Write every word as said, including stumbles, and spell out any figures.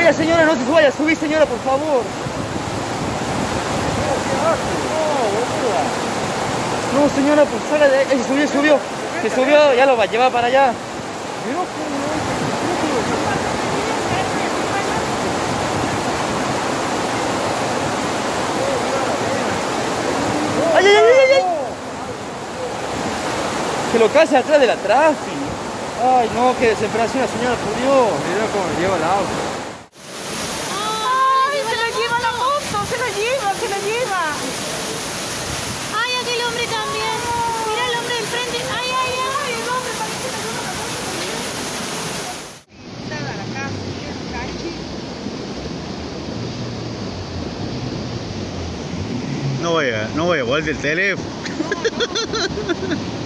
vaya, señora, no se vaya, subí, señora, por favor. No, señora, pues salga de ahí. Se subió, subió. Se subió, ya lo va a llevar para allá. ¡Ay, ay, ay, ay, ay! Que lo case atrás de la tráfico. Ay, no, qué desesperación, señora, por Dios. Mira cómo lleva el auto. ¡Ay, se lo lleva la moto! ¡Se lo lleva, se lo lleva! ¡Ay, aquel hombre también! ¡Mira el hombre del frente! ¡Ay, ay, ay! El hombre parece que no lo la casa, No voy a, no voy a volver el teléfono. no, no.